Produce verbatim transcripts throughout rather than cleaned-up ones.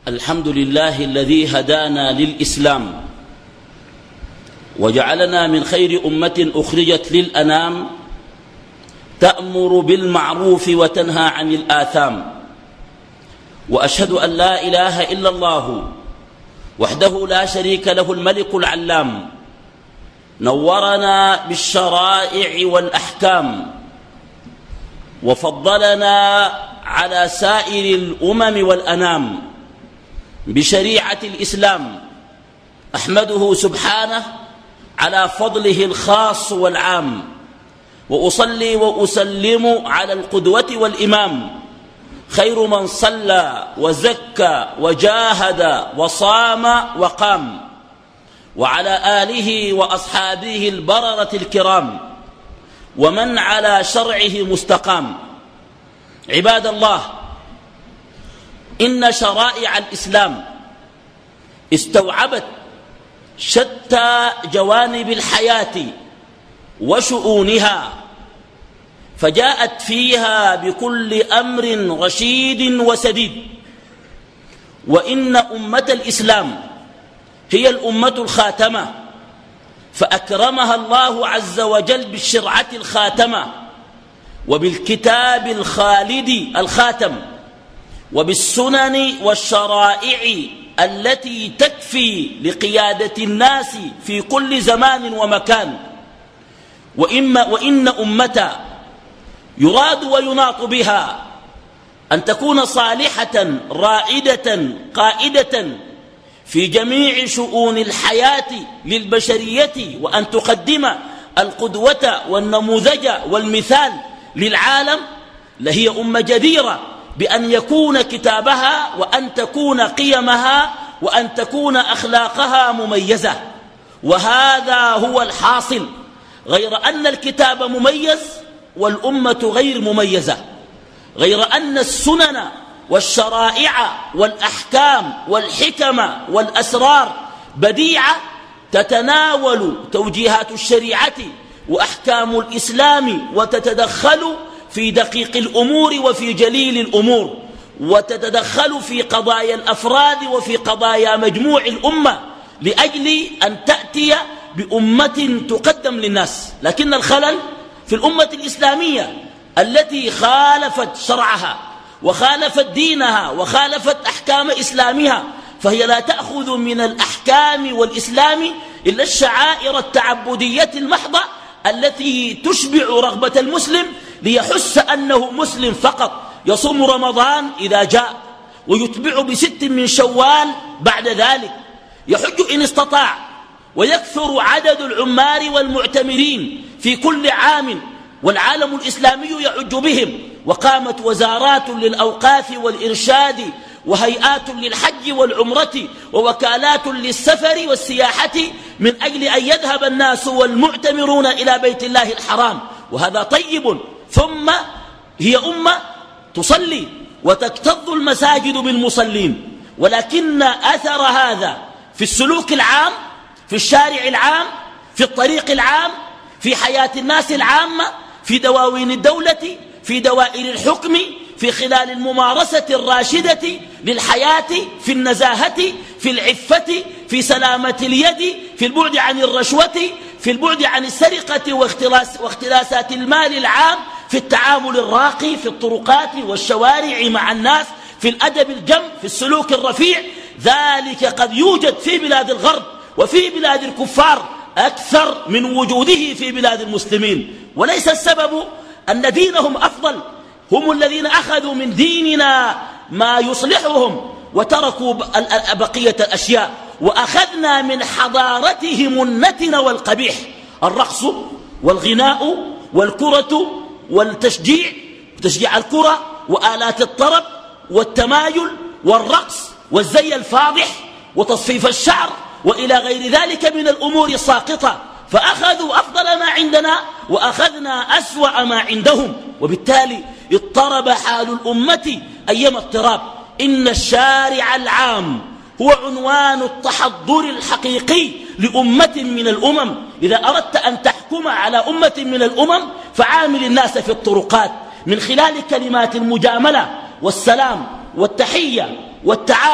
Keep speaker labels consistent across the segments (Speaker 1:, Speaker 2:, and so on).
Speaker 1: الحمد لله الذي هدانا للإسلام وجعلنا من خير أمة أخرجت للأنام تأمر بالمعروف وتنهى عن الآثام. وأشهد أن لا إله إلا الله وحده لا شريك له الملك العلام، نورنا بالشرائع والأحكام وفضلنا على سائر الأمم والأنام بشريعة الإسلام. أحمده سبحانه على فضله الخاص والعام، وأصلي وأسلم على القدوة والإمام، خير من صلى وزكى وجاهد وصام وقام، وعلى آله وأصحابه البررة الكرام ومن على شرعه مستقام. عباد الله، إن شرائع الإسلام استوعبت شتى جوانب الحياة وشؤونها، فجاءت فيها بكل أمر رشيد وسديد. وإن أمة الإسلام هي الأمة الخاتمة، فأكرمها الله عز وجل بالشرعة الخاتمة وبالكتاب الخالد الخاتم وبالسنن والشرائع التي تكفي لقيادة الناس في كل زمان ومكان. وإما وإن أمة يراد ويناط بها أن تكون صالحة رائدة قائدة في جميع شؤون الحياة للبشرية، وأن تقدم القدوة والنموذج والمثال للعالم، لهي أمة جديرة بأن يكون كتابها وأن تكون قيمها وأن تكون أخلاقها مميزة. وهذا هو الحاصل، غير أن الكتاب مميز والأمة غير مميزة، غير أن السنن والشرائع والأحكام والحكم والأسرار بديعة تتناول توجيهات الشريعة وأحكام الإسلام وتتدخل في دقيق الأمور وفي جليل الأمور، وتتدخل في قضايا الأفراد وفي قضايا مجموع الأمة لأجل أن تأتي بأمة تقدم للناس. لكن الخلل في الأمة الإسلامية التي خالفت شرعها وخالفت دينها وخالفت أحكام إسلامها، فهي لا تأخذ من الأحكام والإسلام إلا الشعائر التعبدية المحضة التي تشبع رغبة المسلم ليحس أنه مسلم فقط، يصوم رمضان إذا جاء ويتبع بست من شوال بعد ذلك، يحج إن استطاع، ويكثر عدد العمار والمعتمرين في كل عام والعالم الإسلامي يعج بهم، وقامت وزارات للأوقاف والإرشاد وهيئات للحج والعمرة ووكالات للسفر والسياحة من أجل أن يذهب الناس والمعتمرون إلى بيت الله الحرام، وهذا طيب. ثم هي أمة تصلي وتكتظ المساجد بالمصلين، ولكن أثر هذا في السلوك العام، في الشارع العام، في الطريق العام، في حياة الناس العامة، في دواوين الدولة، في دوائر الحكم، في خلال الممارسة الراشدة للحياة، في النزاهة، في العفة، في سلامة اليد، في البعد عن الرشوة، في البعد عن السرقة واختلاس واختلاسات المال العام، في التعامل الراقي في الطرقات والشوارع مع الناس، في الأدب الجم، في السلوك الرفيع. ذلك قد يوجد في بلاد الغرب وفي بلاد الكفار أكثر من وجوده في بلاد المسلمين، وليس السبب أن دينهم أفضل، هم الذين أخذوا من ديننا ما يصلحهم وتركوا بقية الأشياء، وأخذنا من حضارتهم النتن والقبيح، الرقص والغناء والكرة والتشجيع، تشجيع الكرة وآلات الطرب والتمايل والرقص والزي الفاضح وتصفيف الشعر وإلى غير ذلك من الأمور الساقطة، فأخذوا أفضل ما عندنا وأخذنا أسوأ ما عندهم، وبالتالي اضطرب حال الأمة أيما اضطراب. إن الشارع العام هو عنوان التحضر الحقيقي لأمة من الأمم. إذا أردت أن تحكم على أمة من الأمم فعامل الناس في الطرقات من خلال كلمات المجاملة والسلام والتحية والتعامل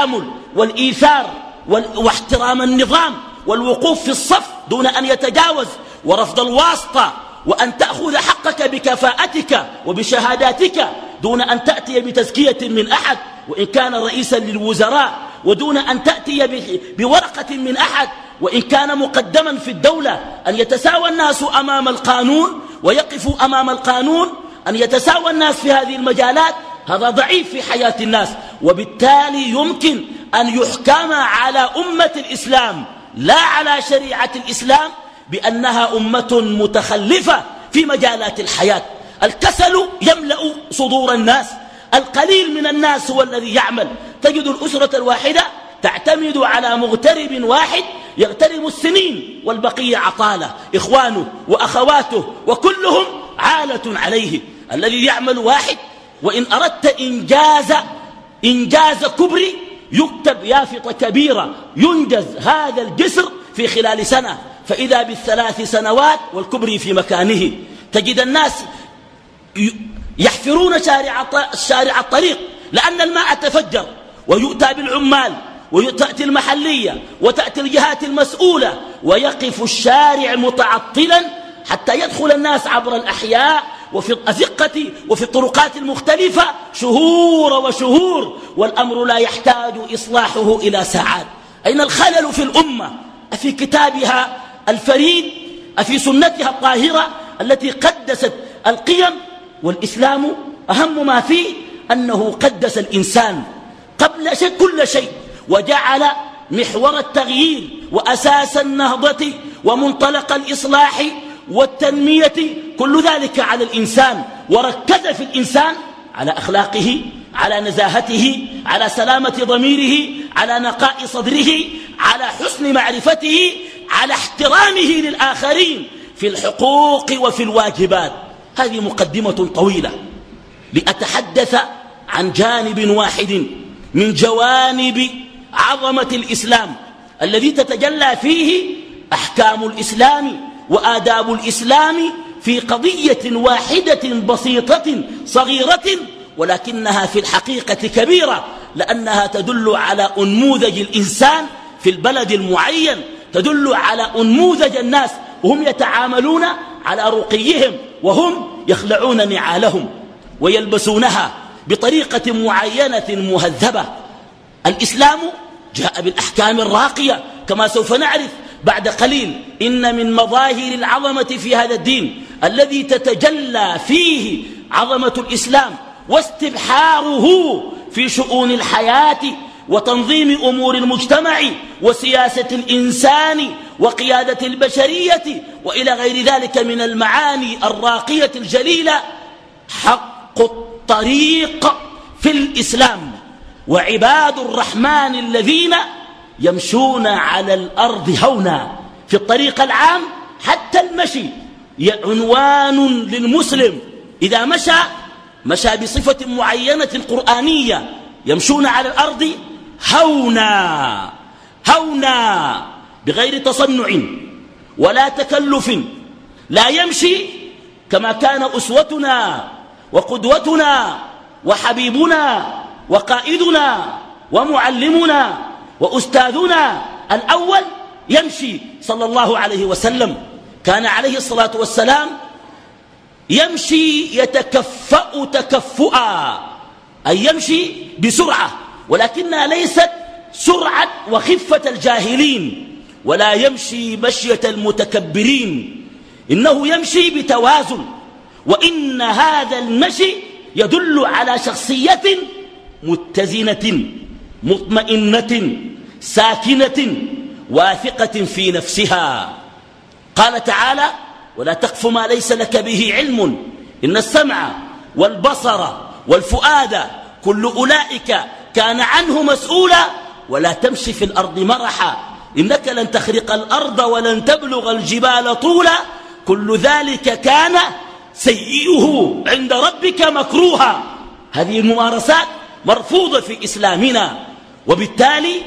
Speaker 1: والإيثار واحترام النظام والوقوف في الصف دون أن يتجاوز ورفض الواسطة وأن تأخذ حقك بكفاءتك وبشهاداتك دون أن تأتي بتزكية من أحد وإن كان رئيسا للوزراء ودون أن تأتي بورقة من أحد وإن كان مقدما في الدولة أن يتساوى الناس أمام القانون ويقفوا أمام القانون أن يتساوى الناس في هذه المجالات. هذا ضعيف في حياة الناس وبالتالي يمكن أن يحكم على أمة الإسلام لا على شريعة الإسلام بأنها أمة متخلفة في مجالات الحياة. الكسل يملأ صدور الناس، القليل من الناس هو الذي يعمل. تجد الأسرة الواحدة تعتمد على مغترب واحد يغترب السنين والبقية عطالة، إخوانه وأخواته وكلهم عالة عليه. الذي يعمل واحد وإن أردت إنجاز إنجاز كبري يكتب يافطة كبيرة ينجز هذا الجسر في خلال سنة، فإذا بالثلاث سنوات والكبري في مكانه. تجد الناس يحفرون شارع شارع الطريق لأن الماء تفجر ويؤتى بالعمال وتأتي المحلية وتأتي الجهات المسؤولة ويقف الشارع متعطلا حتى يدخل الناس عبر الأحياء وفي الأزقة وفي الطرقات المختلفة شهور وشهور والأمر لا يحتاج إصلاحه إلى ساعات. أين الخلل في الأمة؟ أفي كتابها الفريد؟ أفي سنتها الطاهرة التي قدست القيم؟ والإسلام أهم ما فيه أنه قدس الإنسان قبل شيء كل شيء وجعل محور التغيير وأساس النهضة ومنطلق الإصلاح والتنمية كل ذلك على الإنسان، وركز في الإنسان على أخلاقه، على نزاهته، على سلامة ضميره، على نقاء صدره، على حسن معرفته، على احترامه للآخرين في الحقوق وفي الواجبات. هذه مقدمة طويلة لأتحدث عن جانب واحد من جوانب عظمة الإسلام الذي تتجلى فيه أحكام الإسلام وآداب الإسلام في قضية واحدة بسيطة صغيرة ولكنها في الحقيقة كبيرة، لأنها تدل على أنموذج الإنسان في البلد المعين، تدل على أنموذج الناس وهم يتعاملون على رقيهم وهم يخلعون نعالهم ويلبسونها بطريقة معينة مهذبة. الإسلام جاء بالأحكام الراقية كما سوف نعرف بعد قليل. إن من مظاهر العظمة في هذا الدين الذي تتجلى فيه عظمة الإسلام واستبحاره في شؤون الحياة وتنظيم أمور المجتمع وسياسة الإنسان وقيادة البشرية وإلى غير ذلك من المعاني الراقية الجليلة حق الطريق في الإسلام. وعباد الرحمن الذين يمشون على الأرض هونا في الطريق العام حتى المشي عنوان للمسلم. إذا مشى مشى بصفة معينة قرآنية، يمشون على الأرض هونا هونا بغير تصنع ولا تكلف. لا يمشي كما كان أسوتنا وقدوتنا وحبيبنا وقائدنا ومعلمنا وأستاذنا الأول يمشي صلى الله عليه وسلم. كان عليه الصلاة والسلام يمشي يتكفأ تكفؤا، أي يمشي بسرعة، ولكنها ليست سرعة وخفة الجاهلين، ولا يمشي مشية المتكبرين، إنه يمشي بتوازن. وإن هذا المشي يدل على شخصية متزنة مطمئنة ساكنة واثقة في نفسها. قال تعالى: ولا تقف ما ليس لك به علم إن السمع والبصر والفؤاد كل أولئك كان عنه مسؤولا ولا تمشي في الأرض مرحا إنك لن تخرق الأرض ولن تبلغ الجبال طولا كل ذلك كان سيئه عند ربك مكروها. هذه الممارسات مرفوضة في إسلامنا، وبالتالي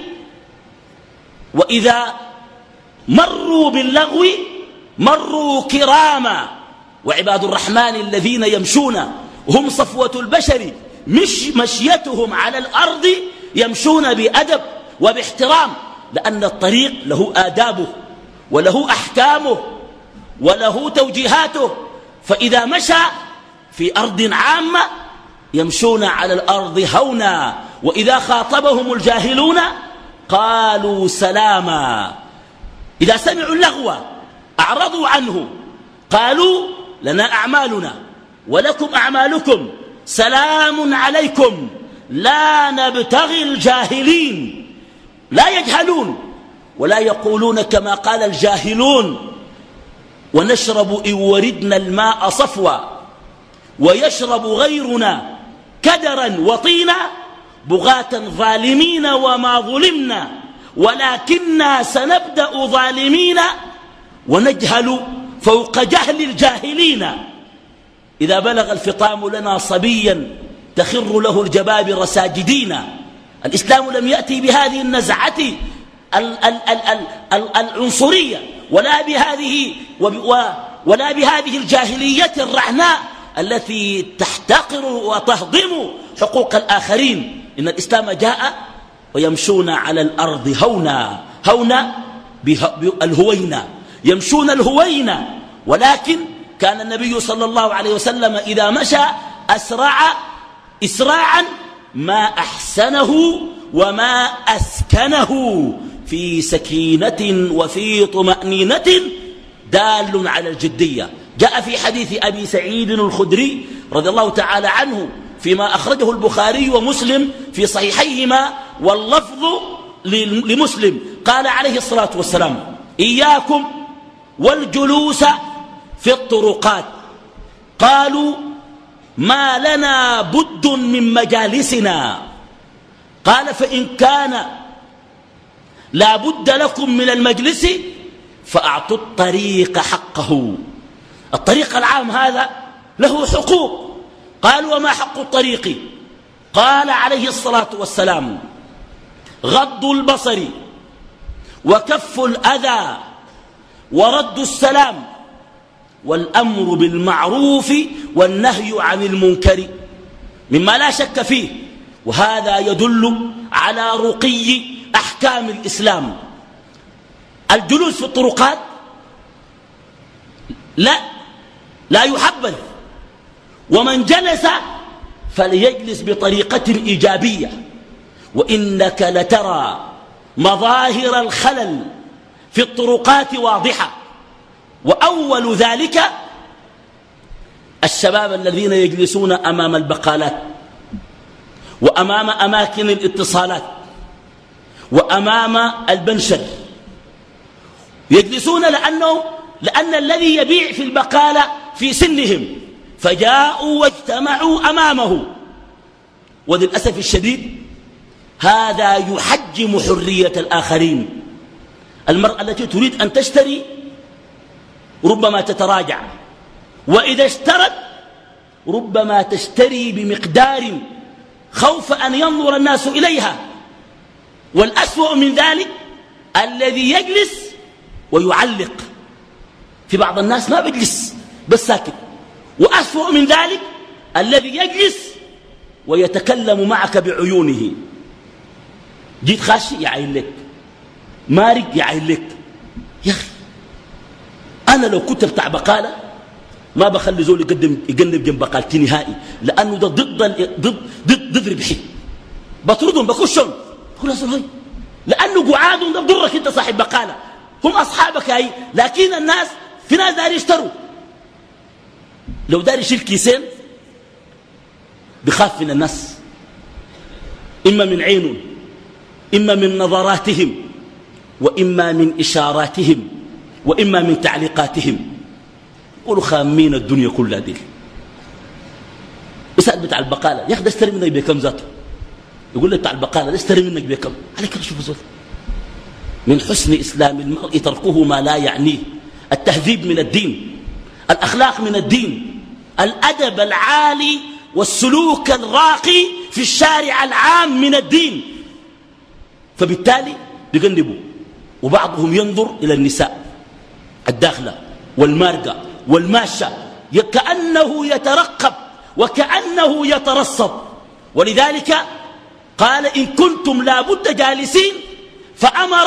Speaker 1: وإذا مروا باللغو مروا كراما. وعباد الرحمن الذين يمشون هم صفوة البشر، مش مشيتهم على الأرض يمشون بأدب وباحترام، لأن الطريق له آدابه وله أحكامه وله توجيهاته. فإذا مشى في أرض عامة يمشون على الأرض هونا، وإذا خاطبهم الجاهلون قالوا سلاما. إذا سمعوا اللغو أعرضوا عنه، قالوا لنا أعمالنا ولكم أعمالكم، سلام عليكم لا نبتغي الجاهلين. لا يجهلون ولا يقولون كما قال الجاهلون: ونشرب إن وردنا الماء صفوا ويشرب غيرنا كدرا وطينا بغاة ظالمين وما ظلمنا ولكننا سنبدأ ظالمين ونجهل فوق جهل الجاهلين. إذا بلغ الفطام لنا صبيا تخر له الجبابر ساجدين. الإسلام لم يأتي بهذه النزعة العنصرية ولا بهذه, ولا بهذه الجاهلية الرعناء التي تحتقر وتهضم حقوق الآخرين. إن الإسلام جاء ويمشون على الأرض هونا، هونا بالهوينة، يمشون الهوينة. ولكن كان النبي صلى الله عليه وسلم إذا مشى أسرع إسراعا ما أحسنه وما أسكنه في سكينة وفي طمأنينة دال على الجدية. جاء في حديث أبي سعيد الخدري رضي الله تعالى عنه فيما أخرجه البخاري ومسلم في صحيحيهما واللفظ لمسلم، قال عليه الصلاة والسلام: إياكم والجلوس في الطرقات. قالوا: ما لنا بد من مجالسنا. قال: فإن كان لا بد لكم من المجلس فأعطوا الطريق حقه. الطريق العام هذا له حقوق. قالوا: وما حق الطريق؟ قال عليه الصلاة والسلام: غض البصر وكف الأذى ورد السلام والأمر بالمعروف والنهي عن المنكر، مما لا شك فيه. وهذا يدل على رقي أحكام الإسلام. الجلوس في الطرقات لا لا يحبذ، ومن جلس فليجلس بطريقة إيجابية. وإنك لترى مظاهر الخلل في الطرقات واضحة، وأول ذلك الشباب الذين يجلسون أمام البقالات وأمام أماكن الاتصالات وأمام البنشر، يجلسون لأنه لأن الذي يبيع في البقالة في سنهم، فجاءوا واجتمعوا أمامه. وللأسف الشديد هذا يحجم حرية الآخرين. المرأة التي تريد أن تشتري ربما تتراجع، وإذا اشترت ربما تشتري بمقدار خوف أن ينظر الناس إليها. والأسوأ من ذلك الذي يجلس ويعلق. في بعض الناس ما بيجلس بس ساكت. وأسوأ من ذلك الذي يجلس ويتكلم معك بعيونه. جيت خاشي يعين لك، مارق يعين لك. يا أخي أنا لو كنت بتاع بقالة ما بخلي زول يقدم يقلب جنب بقالتي نهائي، لأنه ده ضد ضد ضد ضد ربحي. بطردهم بكشهم بقول لأنه قعادهم ده بضرك أنت صاحب بقالة، هم أصحابك هاي. لكن الناس في ناس داري يشتروا، لو داري يشيل كيسين بخاف من الناس، إما من عينهم إما من نظراتهم وإما من إشاراتهم وإما من تعليقاتهم. يقولوا خامين الدنيا كلها دي. يسأل بتاع البقالة: يا أخي ده اشتري منك بكم ذاته؟ يقول لي بتاع البقالة ده اشتري منك بكم؟ عليك شوف زول. من حسن إسلام المرء تركه ما لا يعنيه. التهذيب من الدين، الأخلاق من الدين، الأدب العالي والسلوك الراقي في الشارع العام من الدين. فبالتالي بيجنبوا. وبعضهم ينظر إلى النساء الداخلة والمارقة والماشة كأنه يترقب وكأنه يترصد. ولذلك قال: إن كنتم لا بد جالسين فأمر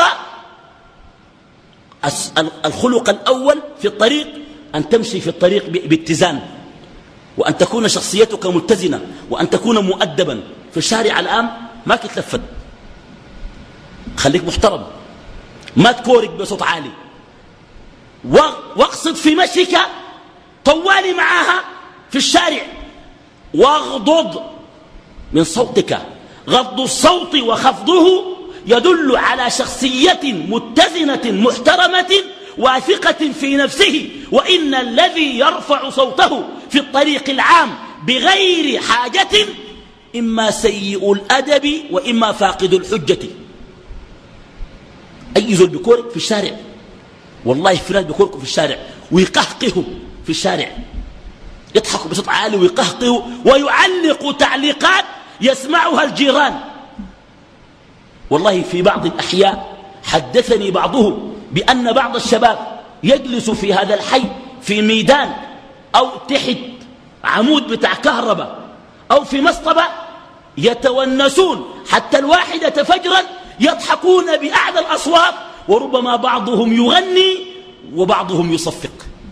Speaker 1: الخلق الأول في الطريق أن تمشي في الطريق باتزان، وأن تكون شخصيتك متزنة، وأن تكون مؤدبا. في الشارع الآن ما تتلفت، خليك محترم، ما تكورك بصوت عالي، واقصد في مشيك طوالي معها في الشارع، واغضض من صوتك. غض الصوت وخفضه يدل على شخصية متزنة محترمة واثقة في نفسه. وإن الذي يرفع صوته في الطريق العام بغير حاجة إما سيء الأدب وإما فاقد الحجة. أي زول بيكورك في الشارع، والله في ناس بيكوركوا في الشارع ويقهقهوا في الشارع، يضحكوا بصوت عالي ويقهقهوا ويعلقوا تعليقات يسمعها الجيران. والله في بعض الأحياء حدثني بعضهم بأن بعض الشباب يجلس في هذا الحي في ميدان أو تحت عمود بتاع كهرباء أو في مصطبة يتونسون حتى الواحدة فجرا، يضحكون بأعلى الأصوات، وربما بعضهم يغني وبعضهم يصفق.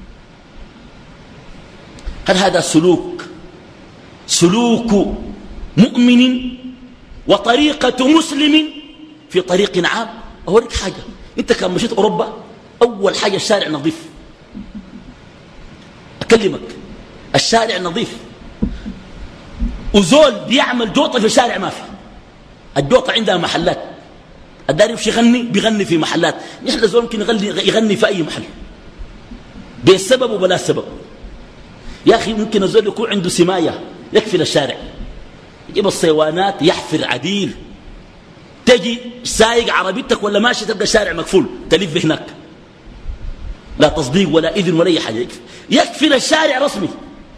Speaker 1: هل هذا سلوك سلوك مؤمن وطريقة مسلم في طريق عام؟ أوريك حاجة، أنت كان مشيت أوروبا أول حاجة الشارع نظيف. أكلمك الشارع نظيف، وزول بيعمل جوطة في الشارع ما في. الجوطة عندها محلات، الدار يمشي يغني بيغني في محلات. نحن زول ممكن يغني, يغني في أي محل بالسبب وبلا سبب. يا أخي ممكن الزول يكون عنده سماية يكفي للشارع، يجيب الصيوانات يحفر عديل، تجي سايق عربيتك ولا ماشي تبقى الشارع مقفول، تلف هناك، لا تصديق ولا إذن ولا أي حاجة. يكفي, يكفي للشارع رسمي.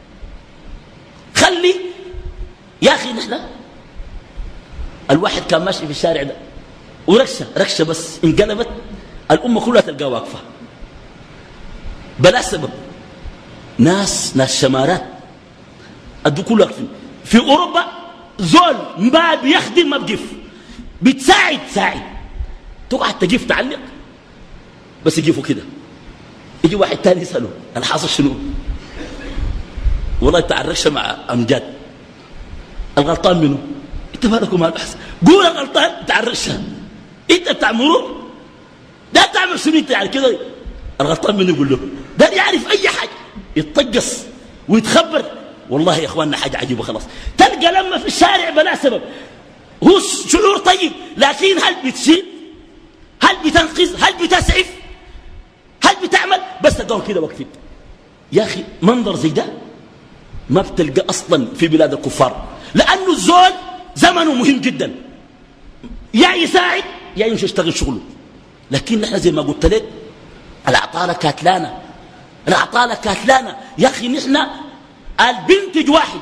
Speaker 1: خلي يا أخي نحن الواحد كان ماشي في الشارع ده وركشة ركشة بس انقلبت الأمة كلها تلقى واقفة بلا سبب. ناس ناس شمارات أدو كلها واقفين. في أوروبا زول ما بيخدم ما بجف، بتساعد ساعد، تقعد تجيف تعلق بس يجيفوا كده. يجي واحد تاني يسأله الحاصل شنو؟ والله تعرقش مع أمجاد، الغلطان منه؟ انت مالكم ما بحث، قول الغلطان تعرقشها، انت بتاع مرور ده تعمل شنو انت يعني كده؟ الغلطان منه يقول له ده يعرف اي حاجه، يتطقص ويتخبر. والله يا اخواننا حاجه عجيبه. خلاص تلقى لما في الشارع بلا سبب، هو شعور طيب، لكن هل بتشيل؟ هل بتنقذ؟ هل بتسعف؟ هل بتعمل؟ بس تقوم كده واقفين. يا اخي منظر زي ده ما بتلقى اصلا في بلاد الكفار، لانه الزول زمنه مهم جدا، يا يساعد يا يمشي يشتغل شغله. لكن نحن زي ما قلت لك العطاله كاتلانا، العطاله كاتلانا. يا اخي نحن البنتج واحد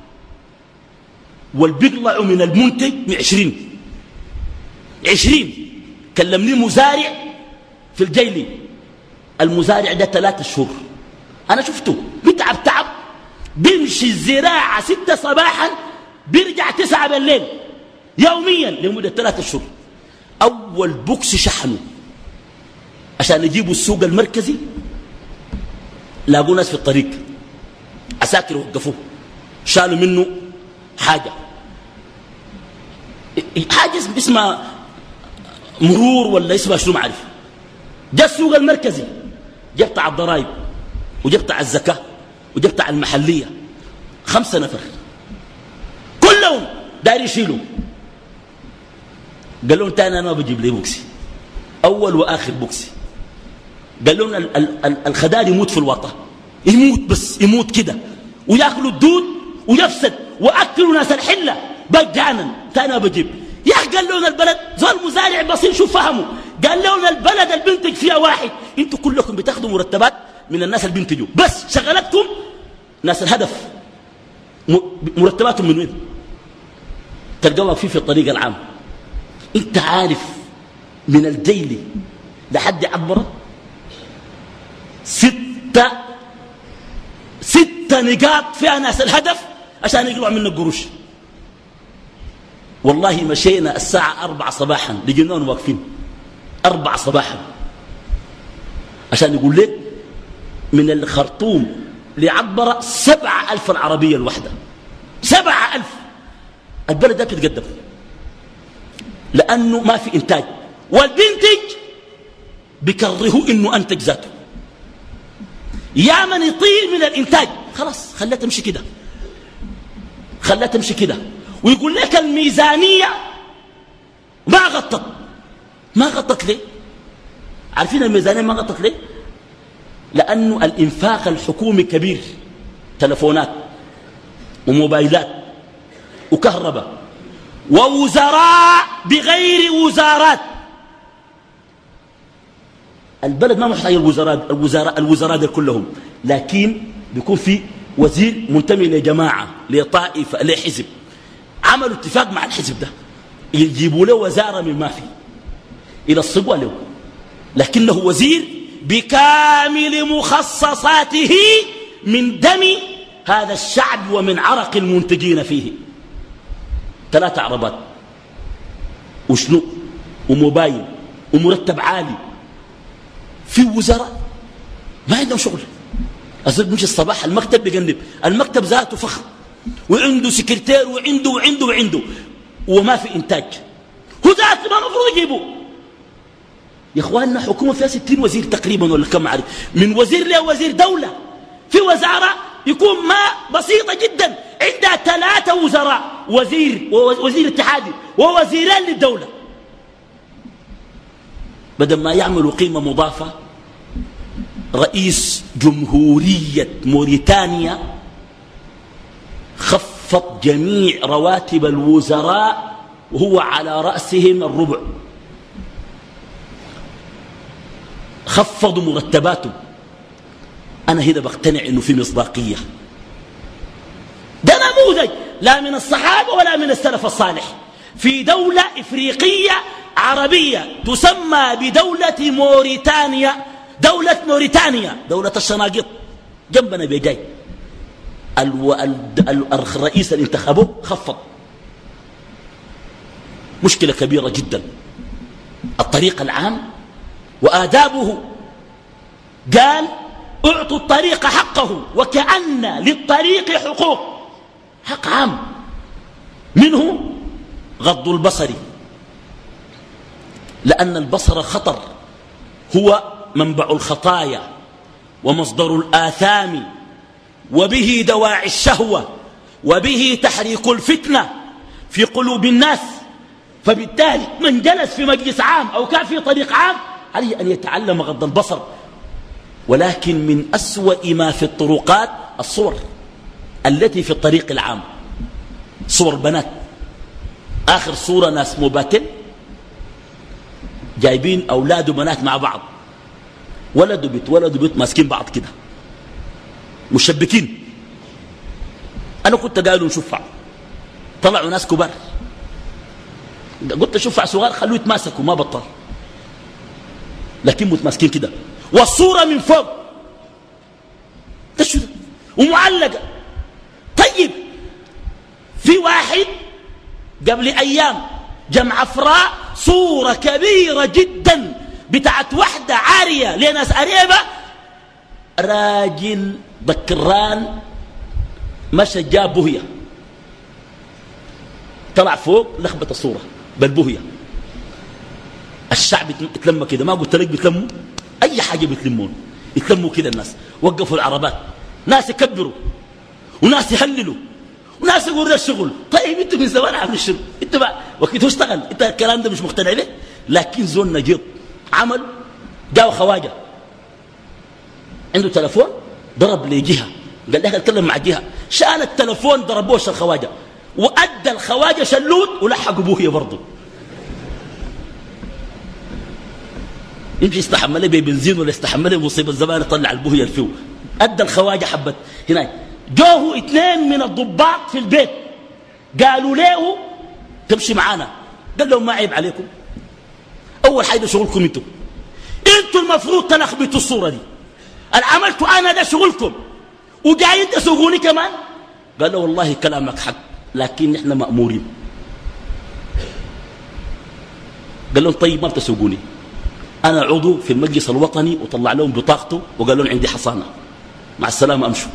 Speaker 1: والبيطلع من المنتج من عشرين عشرين. كلمني مزارع في الجيلي، المزارع ده ثلاثة شهور انا شفته بتعب تعب، بيمشي الزراعه ستة صباحا بيرجع تسعة بالليل يوميا لمده ثلاثة شهور. اول بوكس شحنه عشان يجيبوا السوق المركزي، لاقوا ناس في الطريق عساكر وقفوه، شالوا منه حاجه حاجه اسمها مرور ولا اسمها شنو ما عارف. جاء السوق المركزي، جاء بتاع الضرائب وجاء بتاع الزكاه وجاء بتاع المحليه، خمسه نفر كلهم داير يشيلوا. قال لهم تاني انا ما بجيب لي بوكسي، اول واخر بوكسي. قال لهم ال ال ال الخدار يموت في الوطن، يموت بس يموت كده، وياكلوا الدود ويفسد، واكلوا ناس الحله بجانا تاني ما بجيب. يا اخي قال لهم البلد زول مزارع بسيط شو فهموا، قال لهم البلد البنتج فيها واحد، انتوا كلكم بتاخذوا مرتبات من الناس اللي بينتجوا، بس شغلتكم ناس الهدف مرتباتهم من وين؟ تلقوا فيه في الطريق العام. انت عارف من الجيلي لحد عبره ستة ستة نقاط فيها ناس الهدف عشان يقلعوا منك قروش. والله مشينا الساعة أربعة صباحا لقيناهم واقفين أربعة صباحا عشان يقول لك من الخرطوم لعبرة سبعة ألف العربية الواحدة. سبعة ألف. البلد ده بتتقدم لأنه ما في إنتاج، والبنتج بكرهه إنه أنتج ذاته. يا من يطير من الإنتاج خلاص خلها تمشي كده، خلها تمشي كده. ويقول لك الميزانية ما غطت. ما غطت ليه؟ عارفين الميزانية ما غطت ليه؟ لأنه الإنفاق الحكومي كبير، تلفونات وموبايلات وكهرباء ووزراء بغير وزارات. البلد ما محتاج الوزراء الوزراء الوزراء دول كلهم، لكن بيكون في وزير منتمي لجماعة لطائفة لحزب، عملوا اتفاق مع الحزب ده يجيبوا له وزارة من ما في إلى الصبوة له، لكنه وزير بكامل مخصصاته من دم هذا الشعب ومن عرق المنتجين فيه. ثلاثة عربات وشنو وموبايل ومرتب عالي. في وزراء ما عندهم شغل، أصدق مش الصباح المكتب بيجنب، المكتب ذاته فخم وعنده سكرتير وعنده وعنده وعنده وما في إنتاج. هو ذاته ما مفروض يجيبه. يا إخواننا حكومة فيها ستين وزير تقريبا ولا كم عارف، من وزير لوزير دولة. في وزارة يكون ما بسيطة جدا عندها ثلاثة وزراء، وزير ووزير اتحادي ووزيران للدولة. بدل ما يعملوا قيمة مضافة، رئيس جمهورية موريتانيا خفض جميع رواتب الوزراء وهو على رأسهم الربع. خفضوا مرتباتهم. أنا هنا بقتنع إنه في مصداقية. ده نموذج لا من الصحابة ولا من السلف الصالح في دولة إفريقية عربية تسمى بدولة موريتانيا. دولة موريتانيا دولة الشناقيط جنبنا بيجاي. الرئيس اللي انتخبوه خفض. مشكلة كبيرة جدا. الطريق العام وآدابه، قال اعطوا الطريق حقه وكأن للطريق حقوق. حق عام منه غض البصر، لأن البصر خطر، هو منبع الخطايا ومصدر الآثام، وبه دواعي الشهوة، وبه تحريك الفتنة في قلوب الناس. فبالتالي من جلس في مجلس عام أو كان في طريق عام عليه أن يتعلم غض البصر. ولكن من أسوأ ما في الطرقات الصور التي في الطريق العام، صور بنات. آخر صورة ناس مباتل جايبين أولاد وبنات مع بعض، ولد وبيت ولد وبيت ماسكين بعض كده مشبكين. أنا كنت قالوا نشفع، طلعوا ناس كبار، قلت شفع صغار خلوه يتماسكوا ما بطل، لكن متماسكين كده، والصورة من فوق تشو ومعلقة. طيب في واحد قبل أيام جمع أفراء صورة كبيرة جدا بتاعت واحدة عارية لناس قريبة، راجل بكران مشى جاب بهية، طلع فوق لخبط الصورة بالبهية. الشعب يتلم كده، ما قلت لك بيتلموا أي حاجة بيتلمون، يتلموا كده الناس، وقفوا العربات، ناس يكبروا وناس يهللوا وناس يقولوا ده الشغل. طيب انتوا من زمان عاملين الشغل، انتوا بقى وقت اشتغل، انت الكلام ده مش مقتنع به. لكن زول نجيط عمل، جاء خواجه عنده تلفون ضرب لجهه، قال لها اتكلم مع جهه، شال التلفون ضربوه الخواجه، وادى الخواجه شلوت ولحقوا بوهيه برضه. يمشي يستحمل ببنزين ولا يستحمل مصيبه الزمان يطلع البوهيه الفيو. ادى الخواجه حبت هناك. جوه اثنين من الضباط في البيت قالوا له تمشي معانا، قال لهم ما عيب عليكم، اول حاجه شغلكم انتم انتم المفروض تلخبطوا الصوره دي، اللي عملتوا انا ده شغلكم وجايين تسوقوني كمان. قال له والله كلامك حق لكن احنا مأمورين. قال لهم طيب ما بتسوقوني، أنا عضو في المجلس الوطني وطلع لهم بطاقته وقال لهم عندي حصانة، مع السلامة أمشوا.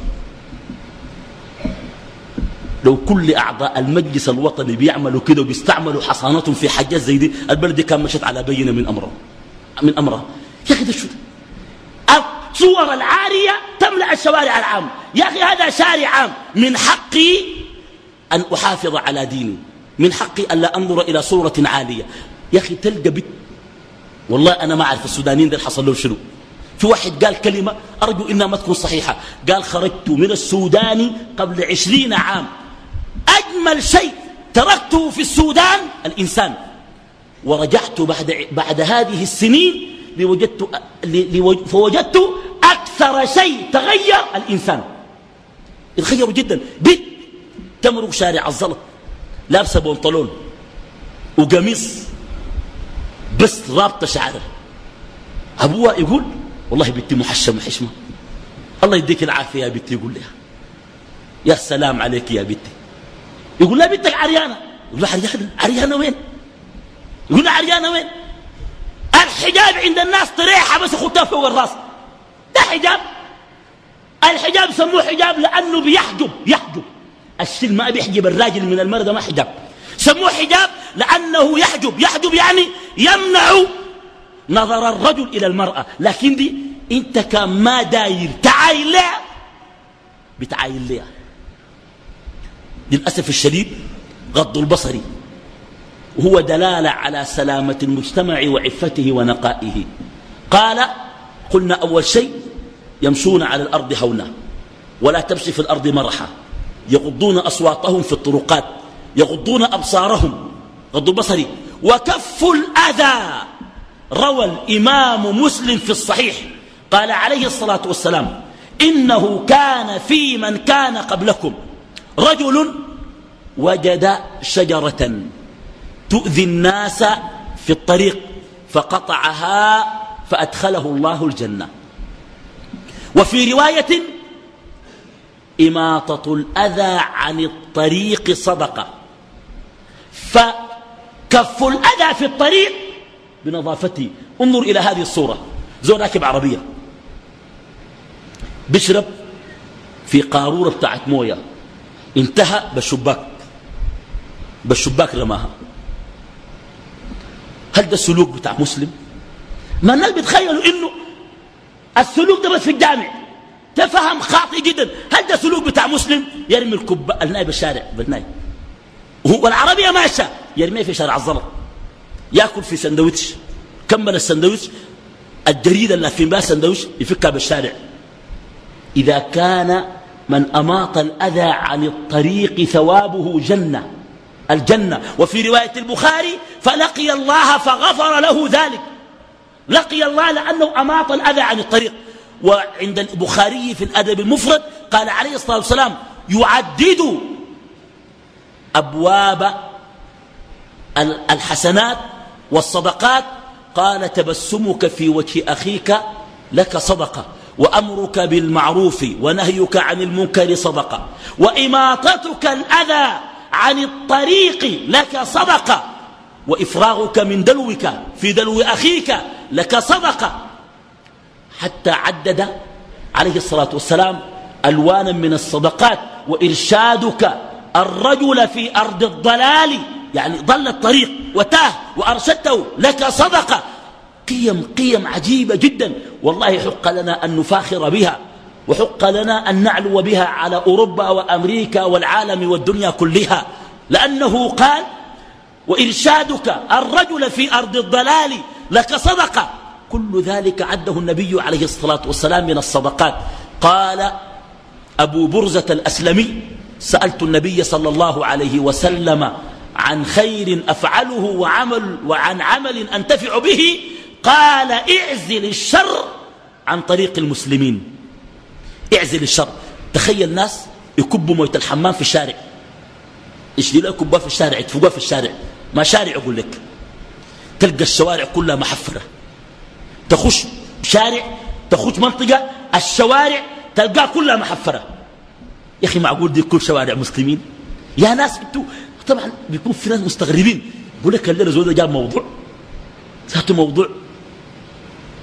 Speaker 1: لو كل أعضاء المجلس الوطني بيعملوا كده وبيستعملوا حصانتهم في حاجات زي دي، البلد دي كان مشت على بينة من أمره من أمرها. يا أخي ده شو ده؟ الصور العارية تملأ الشوارع العام. يا أخي هذا شارع عام، من حقي أن أحافظ على ديني، من حقي أن لا أنظر إلى صورة عالية. يا أخي تلقى بيت، والله أنا ما أعرف السودانيين ده حصل له شنو. في واحد قال كلمة أرجو إنها ما تكون صحيحة، قال خرجت من السودان قبل عشرين عام، أجمل شيء تركته في السودان الإنسان، ورجعت بعد, بعد هذه السنين لوجدت فوجدت أكثر شيء تغير الإنسان. يتغيروا جدا. بيت تمرق شارع الزلط لابسه بنطلون وقميص بس رابطه شعره، ابوها يقول والله بنتي محشمه حشمه، الله يديك العافيه يا بنتي، يقول لها يا سلام عليك يا بنتي، يقول لها بنتك عريانه، يقول لها عريانه عريانه وين؟ يقول لها عريانه وين؟ الحجاب عند الناس طريحه بس يخطها فوق الراس، ده حجاب؟ الحجاب سموه حجاب لانه بيحجب، يحجب الشيل ما بيحجب الراجل من المرأة، ده ما حجاب، سموه حجاب لأنه يحجب، يحجب يعني يمنع نظر الرجل إلى المرأة. لكن دي انت كان ما داير تعايل لها بتعايل لها. للأسف الشديد غض البصري وهو دلالة على سلامة المجتمع وعفته ونقائه. قال قلنا أول شيء يمشون على الأرض هونا ولا تمشي في الأرض مرحا، يغضون أصواتهم في الطرقات، يغضون أبصارهم، غض البصري، وكف الأذى. روى الإمام مسلم في الصحيح قال عليه الصلاة والسلام إنه كان في من كان قبلكم رجل وجد شجرة تؤذي الناس في الطريق فقطعها فأدخله الله الجنة. وفي رواية إماطة الأذى عن الطريق صدقة، فكف الأذى في الطريق بنظافته. انظر إلى هذه الصورة، زول راكب عربية بيشرب في قارورة بتاعت مويه، انتهى بالشباك بالشباك رماها. هل ده السلوك بتاع مسلم؟ ما الناس بيتخيلوا انه السلوك ده بس في الجامع، تفهم خاطئ جدا. هل ده سلوك بتاع مسلم؟ يرمي الكب الناي بالشارع بالناي، والعربية ماشى يرميه في شارع الزلط، ياكل في سندويتش، كمل السندويتش الجريدة اللي في بها سندويتش يفكها بالشارع. إذا كان من أماط الأذى عن الطريق ثوابه جنة، الجنة. وفي رواية البخاري فلقي الله فغفر له ذلك، لقي الله لأنه أماط الأذى عن الطريق. وعند البخاري في الأدب المفرد قال عليه الصلاة والسلام يعدد أبواب الحسنات والصدقات، قال تبسمك في وجه أخيك لك صدقة، وأمرك بالمعروف ونهيك عن المنكر صدقة، وإماطتك الأذى عن الطريق لك صدقة، وإفراغك من دلوك في دلو أخيك لك صدقة. حتى عدد عليه الصلاة والسلام ألوانا من الصدقات. وإرشادك الرجل في أرض الضلال، يعني ضل الطريق وتاه وأرشدته لك صدقة. قيم قيم عجيبة جدا، والله حق لنا أن نفاخر بها، وحق لنا أن نعلو بها على أوروبا وأمريكا والعالم والدنيا كلها، لأنه قال وإرشادك الرجل في أرض الضلال لك صدقة. كل ذلك عده النبي عليه الصلاة والسلام من الصدقات. قال أبو برزة الأسلمي سألت النبي صلى الله عليه وسلم عن خير أفعله وعمل وعن عمل أنتفع به، قال اعزل الشر عن طريق المسلمين. اعزل الشر. تخيل ناس يكبوا مويه الحمام في الشارع، يشيل لك كبها في الشارع يدفقوها في الشارع، ما شارع أقول لك، تلقى الشوارع كلها محفرة، تخش شارع تخش منطقة الشوارع تلقاها كلها محفرة. يا أخي معقول دي كل شوارع مسلمين؟ يا ناس انتوا طبعا بيكون في ناس مستغربين، يقول لك الليلة زول جاب موضوع ذاته موضوع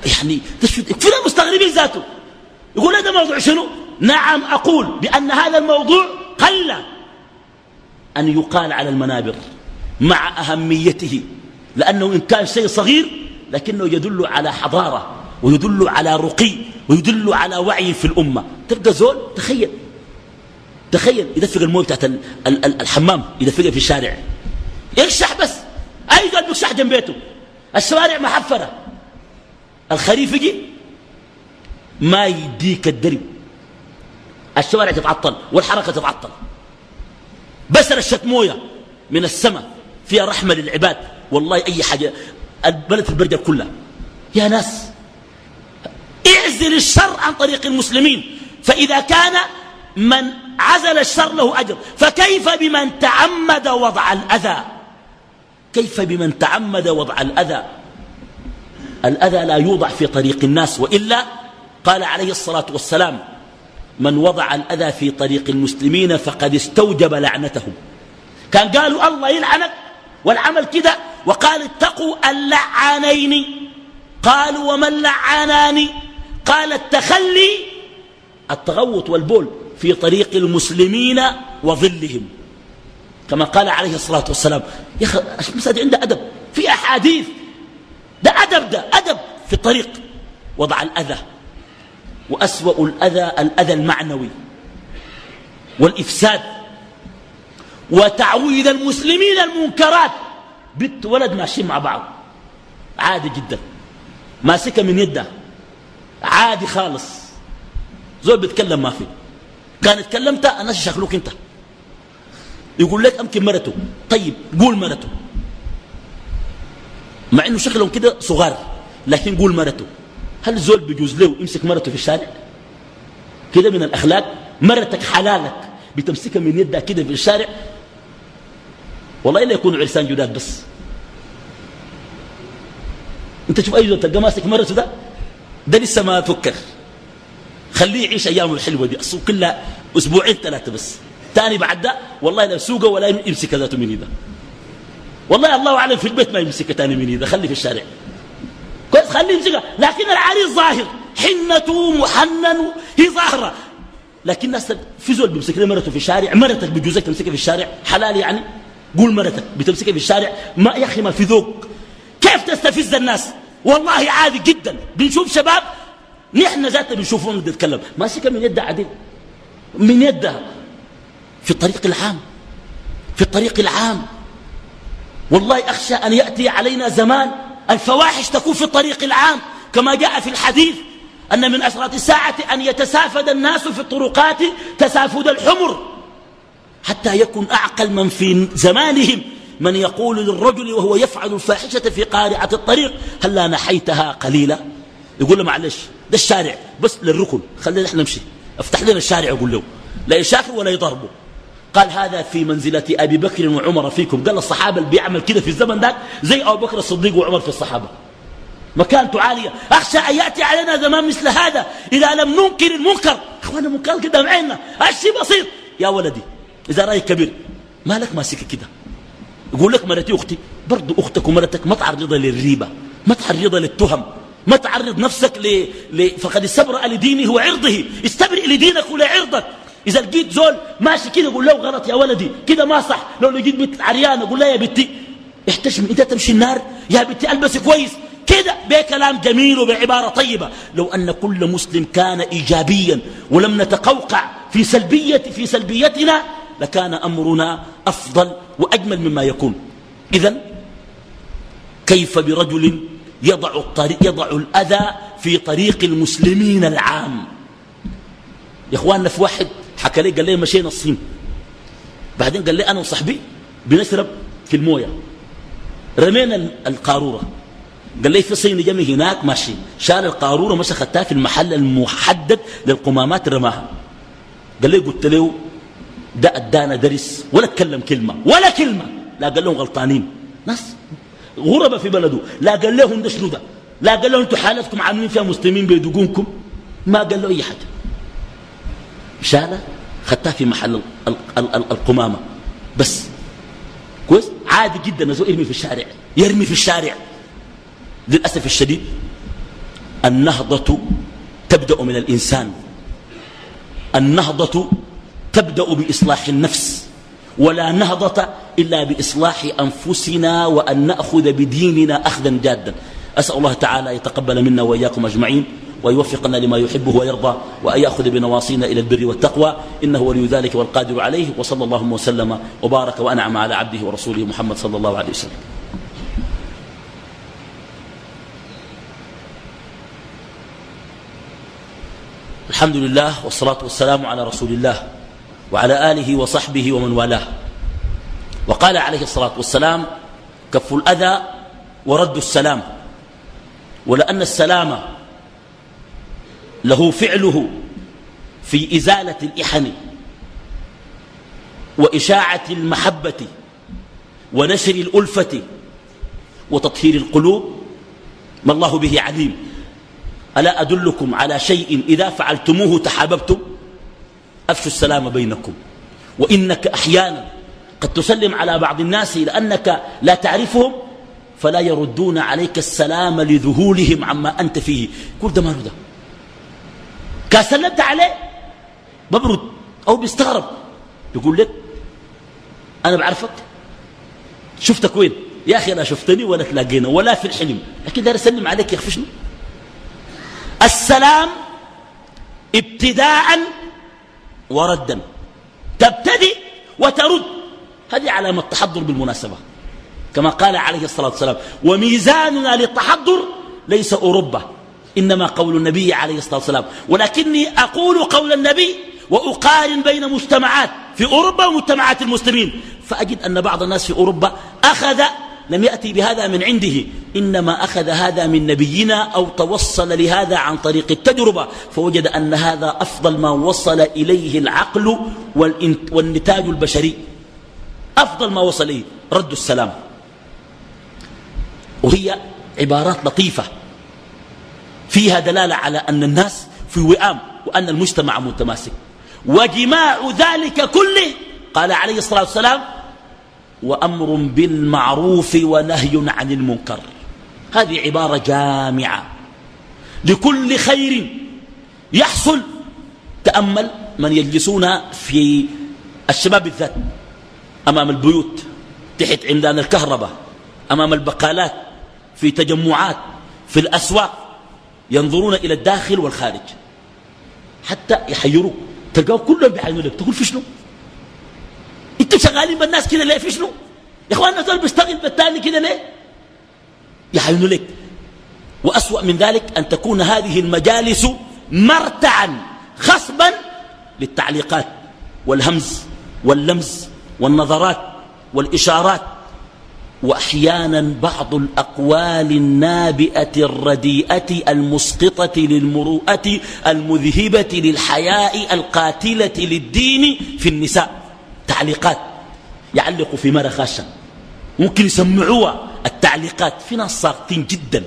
Speaker 1: يعني فينا مستغربين ذاته. يقول هذا موضوع شنو؟ نعم أقول بأن هذا الموضوع قل أن يقال على المنابر مع أهميته، لأنه إن كان شيء صغير لكنه يدل على حضارة ويدل على رقي ويدل على وعي في الأمة. تبقى زول تخيل تخيل يدفق المويه بتاعت الحمام يدفقها في الشارع يكشح، بس أي زول بيكشح جنب بيته، الشوارع محفرة، الخريف يجي ما يديك الدرب، الشوارع تتعطل والحركة تتعطل، بس رشت مويه من السماء فيها رحمة للعباد. والله أي حاجة البلد البرجر كلها. يا ناس اعزل الشر عن طريق المسلمين، فإذا كان من عزل الشر له أجر، فكيف بمن تعمد وضع الأذى؟ كيف بمن تعمد وضع الأذى؟ الأذى لا يوضع في طريق الناس، وإلا قال عليه الصلاة والسلام من وضع الأذى في طريق المسلمين فقد استوجب لعنتهم. كان قالوا الله يلعنك والعمل كده، وقال اتقوا اللعانين. قالوا وما اللعانان؟ قال التخلي التغوط والبول في طريق المسلمين وظلهم، كما قال عليه الصلاة والسلام. يا أخي المساجد عنده أدب، في أحاديث، ده أدب، ده أدب في الطريق. وضع الأذى، وأسوأ الأذى الأذى المعنوي والإفساد وتعويد المسلمين المنكرات. بنت ولد ماشيين مع بعض عادي جدا، ماسكه من يده عادي خالص، زول بيتكلم ما في، كان اتكلمت الناس يشكلوك انت، يقول لك امكن مرته، طيب قول مرته، مع انه شكلهم كده صغار لكن قول مرته. هل زول بيجوز له يمسك مرته في الشارع كده من الاخلاق؟ مرتك حلالك بتمسكها من يدها كده في الشارع؟ والله لا يكونوا عرسان جداد بس. انت تشوف اي زول تلقى ماسك مرته، ده ده لسه ما فكر، خليه يعيش ايامه الحلوه دي، اصلا كلها اسبوعين ثلاثه بس، ثاني بعد ده والله لا سوقه ولا يمسك ذاته من يده. والله الله اعلم في البيت ما يمسكها ثاني من يده، خليه في الشارع كويس، خليه يمسكها. لكن العريس ظاهر، حنته محنن هي ظاهره، لكن الناس في زول بيمسك لها مرته في الشارع. مرتك بجوزك تمسكها في الشارع حلال يعني؟ قول مرتك بتمسكها في الشارع، ما يا اخي ما في ذوق. كيف تستفز الناس؟ والله عادي جدا، بنشوف شباب نحن ذاتنا بنشوفهم بنتكلم ماسكها من يدها عدل، من يدها في الطريق العام، في الطريق العام. والله أخشى أن يأتي علينا زمان الفواحش تكون في الطريق العام، كما جاء في الحديث أن من أشراط الساعة أن يتسافد الناس في الطرقات تسافد الحمر، حتى يكون أعقل من في زمانهم من يقول للرجل وهو يفعل الفاحشة في قارعة الطريق هلا نحيتها قليلا، يقول له معلش ده الشارع بس للركن، خلينا نحن نمشي، افتح لنا الشارع، يقول له لا يشاكر ولا يضربه. قال هذا في منزلة أبي بكر وعمر فيكم. قال الصحابة اللي بيعمل كده في الزمن ذاك زي أبو بكر الصديق وعمر في الصحابة، مكانته عالية. أخشى أن يأتي علينا زمان مثل هذا إذا لم ننكر المنكر. أخوانا منكر قدام عيننا، الشيء بسيط. يا ولدي إذا رأيك كبير مالك ماسك كده، يقول لك مرتي أختي، برضو أختك ومرتك ما تعرضها للريبة، ما تعرضها للتهم، ما تعرض نفسك ل... ل... فقد استبرأ لدينه وعرضه، استبرئ لدينك ولعرضك. إذا لقيت زول ماشي كده قول له غلط يا ولدي كده ما صح. لو لقيت بنت عريانة قول لها يا بنتي احتشمي، انت تمشي النار، يا بنتي البسي كويس كده بكلام جميل وبعبارة طيبة. لو أن كل مسلم كان إيجابيا ولم نتقوقع في سلبية في سلبيتنا لكان أمرنا أفضل وأجمل مما يكون. إذن كيف برجل يضع, الطريق يضع الأذى في طريق المسلمين العام؟ يا إخواننا في واحد حكى لي قال لي مشينا الصين، بعدين قال لي أنا وصاحبي بنشرب في الموية، رمينا القارورة، قال لي في صيني جمي هناك ماشي، شال القارورة مشى خدتها في المحل المحدد للقمامات رماها. قال لي قلت له ده ادانا درس ولا تكلم كلمة ولا كلمة، لا قال لهم غلطانين ناس غربة في بلده، لا قال لهم ده شنو ده، لا قال لهم انتوا حالتكم عاملين فيها مسلمين بيدقونكم، ما قال له اي حاجة، شالها خدتها في محل ال ال ال ال القمامة بس. كويس عادي جدا نزو يرمي في الشارع، يرمي في الشارع. للأسف الشديد النهضة تبدأ من الإنسان، النهضة تبدأ بإصلاح النفس، ولا نهضة إلا بإصلاح أنفسنا وأن نأخذ بديننا أخذا جادا. أسأل الله تعالى يتقبل منا وإياكم أجمعين، ويوفقنا لما يحبه ويرضى، وأن يأخذ بنواصينا إلى البر والتقوى، إنه ولي ذلك والقادر عليه. وصلى الله وسلم وبارك وأنعم على عبده ورسوله محمد صلى الله عليه وسلم. الحمد لله والصلاة والسلام على رسول الله وعلى آله وصحبه ومن والاه. وقال عليه الصلاة والسلام: كف الأذى ورد السلام. ولأن السلام له فعله في إزالة الإحن وإشاعة المحبة ونشر الألفة وتطهير القلوب، ما الله به عليم. ألا أدلكم على شيء إذا فعلتموه تحاببتم؟ أفشوا السلام بينكم. وإنك أحيانا قد تسلم على بعض الناس لأنك لا تعرفهم، فلا يردون عليك السلام لذهولهم عما أنت فيه. قول ده ما رده، كسلمت عليه ببرد أو بيستغرب، يقول لك أنا بعرفك، شفتك وين يا أخي؟ لا شفتني ولا تلاقينا ولا في الحلم، لكن دار أسلم عليك يا أخي. شنو السلام؟ ابتداء وردا، تبتدئ وترد. هذه علامة التحضر بالمناسبة، كما قال عليه الصلاة والسلام: وميزاننا للتحضر ليس أوروبا، إنما قول النبي عليه الصلاة والسلام. ولكني أقول قول النبي وأقارن بين مجتمعات في أوروبا ومجتمعات المسلمين، فأجد أن بعض الناس في أوروبا أخذ، لم يأتي بهذا من عنده، إنما أخذ هذا من نبينا أو توصل لهذا عن طريق التجربة، فوجد أن هذا أفضل ما وصل إليه العقل والنتاج البشري، أفضل ما وصل إليه رد السلام. وهي عبارات لطيفة فيها دلالة على أن الناس في وئام وأن المجتمع متماسك. وجماع ذلك كله قال عليه الصلاة والسلام: وأمر بالمعروف ونهي عن المنكر. هذه عبارة جامعة لكل خير يحصل. تأمل من يجلسون في الشباب بالذات أمام البيوت، تحت عمدان الكهرباء، أمام البقالات، في تجمعات، في الأسواق، ينظرون إلى الداخل والخارج حتى يحيروك، تلقاهم كلهم بيحيروا لك، تقول في شنو؟ انتوا شغالين بالناس كده ليه؟ في شنو يا اخواننا؟ دول بيشتغل بالتالي كده ليه؟ يحيروا لك. وأسوأ من ذلك أن تكون هذه المجالس مرتعا خصبا للتعليقات والهمز واللمز والنظرات والإشارات، وأحيانا بعض الأقوال النابئة الرديئة المسقطة للمروءة المذهبة للحياء القاتلة للدين في النساء. تعليقات يعلقوا في مرة خاشة، ممكن يسمعوها التعليقات. في ناس ساقطين جدا،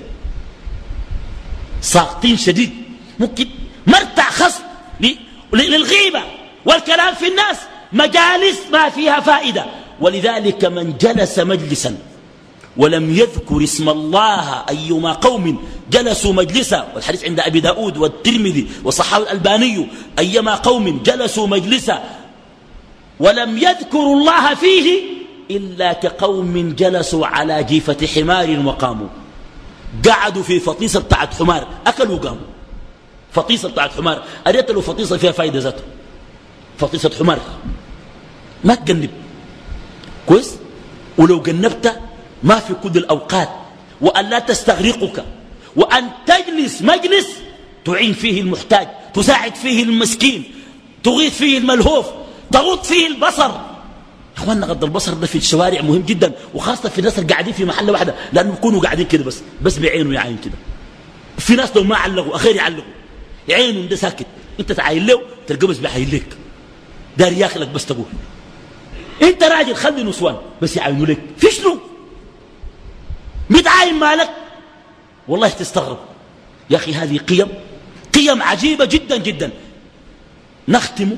Speaker 1: ساقطين شديد، ممكن مرتع خصب للغيبة والكلام في الناس، مجالس ما فيها فائدة. ولذلك من جلس مجلسا ولم يذكر اسم الله، أيما قوم جلسوا مجلسا، والحديث عند أبي داود والترمذي وصححه الألباني، أيما قوم جلسوا مجلسا ولم يذكروا الله فيه إلا كقوم جلسوا على جيفة حمار وقاموا. قعدوا في فطيسة بتاعت حمار، أكلوا وقاموا. فطيسة بتاعت حمار، أريت له فطيسة فيها فايدة ذاته، فطيسة حمار ما تجنب كويس. ولو جنبت ما في كل الأوقات، وأن لا تستغرقك، وأن تجلس مجلس تعين فيه المحتاج، تساعد فيه المسكين، تغيث فيه الملهوف، تغض فيه البصر. اخواننا غض البصر ده في الشوارع مهم جدا، وخاصة في الناس اللي قاعدين في محل واحدة، لأنه بيكونوا قاعدين كده بس بس بعينه يعين كده. في ناس لو ما علقوا أخير يعلقوا، عينهم ده ساكت، انت تعاين له تلقى بس بيحايل لك، دار ياكلك بس تقول انت راجل خلي نسوان بس يعاينوا لك. في شنو متعاين مالك؟ والله تستغرب يا أخي. هذه قيم قيم عجيبة جدا جدا. نختم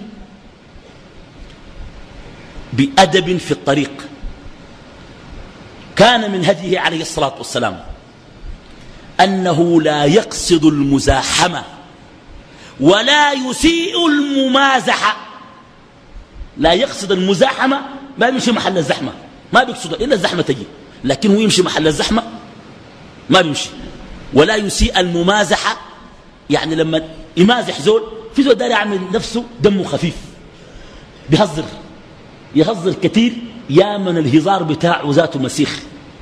Speaker 1: بأدب في الطريق. كان من هديه عليه الصلاة والسلام أنه لا يقصد المزاحمة ولا يسيء الممازحة. لا يقصد المزاحمة، ما بيمشي محل الزحمة، ما بيقصد إلا الزحمة تجي، لكن هو يمشي محل الزحمة ما بيمشي. ولا يسيء الممازحة، يعني لما يمازح زول، في زول داري يعمل نفسه دمه خفيف بيهزر، يهزر كثير، يا من الهزار بتاعه ذاته مسيخ.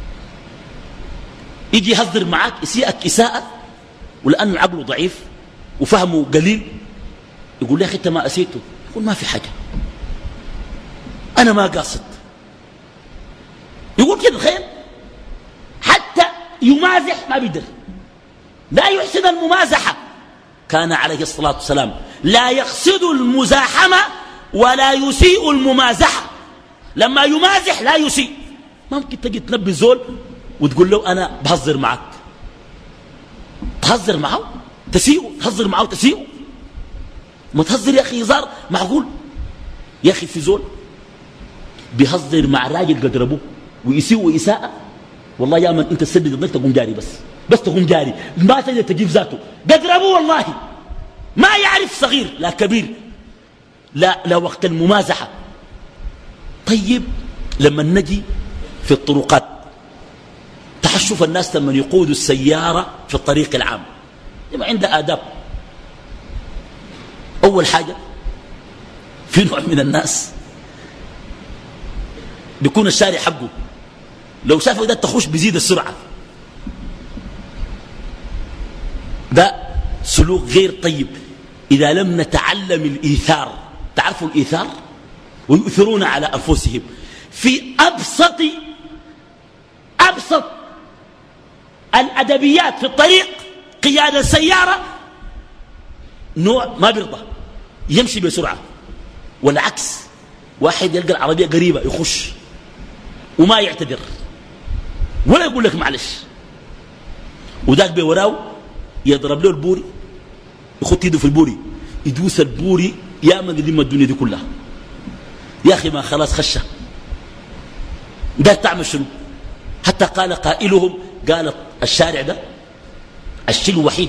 Speaker 1: يجي يهزر معك يسيئك إساءة، ولأنه عقله ضعيف وفهمه قليل يقول لي يا أخي أنت ما أسيته، يقول ما في حاجة أنا ما قاصد، يقول كده. تخيل حتى يمازح ما بيقدر، لا يحسن الممازحة. كان عليه الصلاة والسلام لا يقصد المزاحمة ولا يسيء الممازحة. لما يمازح لا يسيء. ممكن تجي تنبي زول وتقول له أنا بهزر معك، تهزر معه تسيئه، تهزر معه تسيئه، ما تهزر يا أخي هزار معقول. يا أخي في زول بيهزر مع راجل قد ربوه ويسيء إساءة، والله يا من أنت تسدد ضدك تقوم جاري، بس بس تقوم جاري، ما تقدر تجيب ذاته، قد ربوه والله ما يعرف صغير لا كبير، لا, لا وقت الممازحة. طيب لما نجي في الطرقات، تحشف الناس لما يقودوا السيارة في الطريق العام لما عنده آداب. أول حاجة في نوع من الناس بيكون الشارع حقه، لو شافك ده تخش بيزيد السرعة، ده سلوك غير طيب. إذا لم نتعلم الإيثار، تعرفوا الإيثار؟ ويؤثرون على أنفسهم في أبسط أبسط الأدبيات في الطريق. قيادة السيارة نوع ما بيرضى يمشي بسرعة، والعكس واحد يلقى العربية قريبة يخش وما يعتذر ولا يقول لك معلش، وذاك بوراه يضرب له البوري، يخط يده في البوري، يدوس البوري يا من قديم الدنيا دي كلها. يا أخي ما خلاص خشة، ده تعمل شنو؟ حتى قال قائلهم، قال الشارع ده الشيء الوحيد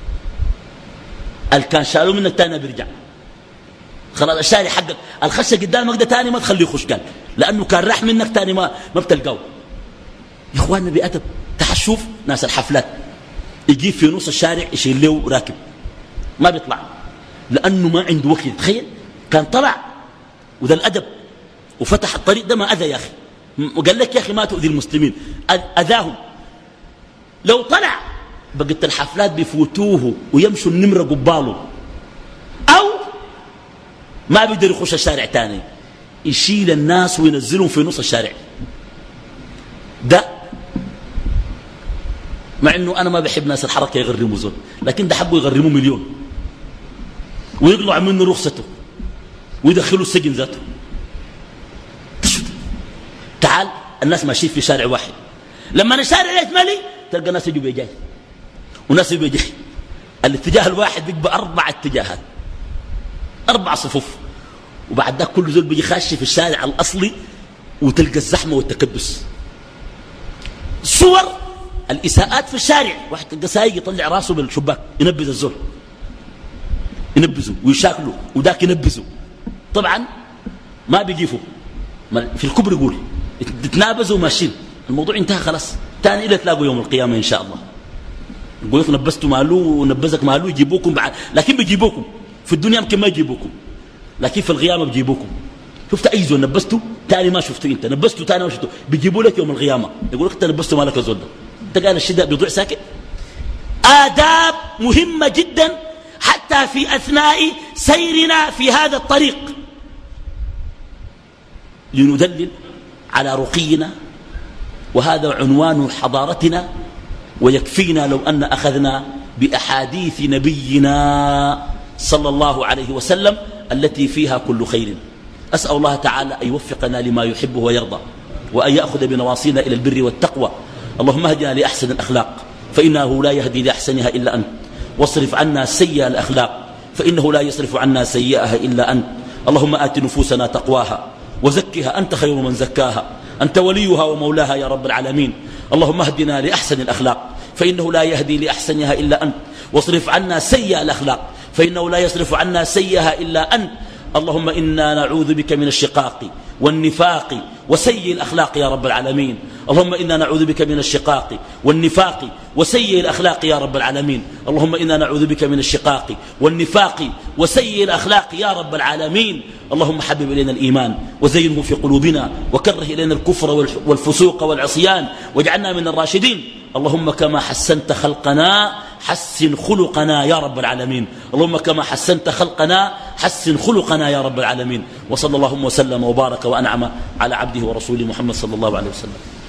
Speaker 1: اللي كان شالوه منك تاني بيرجع، خلاص الشارع حقك الخشة قدامك ده تاني ما تخليه يخش، قال لأنه كان راح منك تاني ما ما بتلقاه. يا إخواننا بأدب. تحشوف ناس الحفلات يجيب في نص الشارع يشيل له راكب ما بيطلع لأنه ما عنده وقت. تخيل كان طلع وده الأدب وفتح الطريق ده، ما أذى يا أخي، وقال لك يا أخي ما تؤذي المسلمين، أذاهم. لو طلع بقت الحفلات بيفوتوه ويمشوا النمرة قباله، أو ما بيقدر يخش الشارع تاني، يشيل الناس وينزلهم في نص الشارع ده. مع انه انا ما بحب ناس الحركه يغرموا زول، لكن ده حقه يغرموا مليون ويقلع منه رخصته ويدخلوا السجن ذاته. تعال الناس ماشيين في شارع واحد، لما الشارع يتملي تلقى ناس يجوا بيجاي وناس يجوا بيجاي، الاتجاه الواحد بيبقى اربع اتجاهات، اربع صفوف، وبعد ذاك كل زول بيجي خاش في الشارع الاصلي وتلقى الزحمه والتكدس. صور الإساءات في الشارع، واحد تلقى سايق يطلع راسه بالشباك ينبذ الزول، ينبذه ويشاكله وذاك ينبذه. طبعا ما بيجيفوا في الكبر، يقول تتنابزوا ماشيين، الموضوع انتهى خلاص. تاني إلى تلاقوا يوم القيامة إن شاء الله، يقول نبذتوا مالو ونبذك مالو يجيبوكم بعد، لكن بيجيبوكم في الدنيا يمكن ما يجيبوكم، لكن في القيامة بيجيبوكم. شفت أي زول نبذته تاني ما شفته، انت نبذته تاني ما شفته، بيجيبوا لك يوم القيامة يقول لك انت نبذته مالك الزول ده، انت قال الشيء ده بيضيع ساكت. آداب مهمة جدا حتى في أثناء سيرنا في هذا الطريق لندلل على رقينا، وهذا عنوان حضارتنا. ويكفينا لو أن أخذنا بأحاديث نبينا صلى الله عليه وسلم التي فيها كل خير. أسأل الله تعالى أن يوفقنا لما يحبه ويرضى، وأن يأخذ بنواصينا إلى البر والتقوى. اللهم اهدنا لأحسن الأخلاق فإنه لا يهدي لأحسنها إلا أنت، واصرف عنا سيئة الأخلاق فإنه لا يصرف عنا سيئها إلا أنت. اللهم آت نفوسنا تقواها وزكها أنت خير من زكاها، أنت وليها ومولاها يا رب العالمين. اللهم اهدنا لأحسن الأخلاق فإنه لا يهدي لأحسنها إلا أنت، واصرف عنا سيئ الأخلاق فإنه لا يصرف عنا سيئها إلا أنت. اللهم إنا نعوذ بك من الشقاق والنفاق وسيء الأخلاق يا رب العالمين. اللهم إنا نعوذ بك من الشقاق والنفاق وسيء الأخلاق يا رب العالمين. اللهم إنا نعوذ بك من الشقاق والنفاق وسيء الأخلاق يا رب العالمين. اللهم حبب إلينا الإيمان وزينه في قلوبنا وكره إلينا الكفر والفسوق والعصيان واجعلنا من الراشدين. اللهم كما حسنت خلقنا حسن خلقنا يا رب العالمين. اللهم كما حسنت خلقنا حسن خلقنا يا رب العالمين. وصلى اللهم وسلم وبارك وأنعم على عبده ورسوله محمد صلى الله عليه وسلم.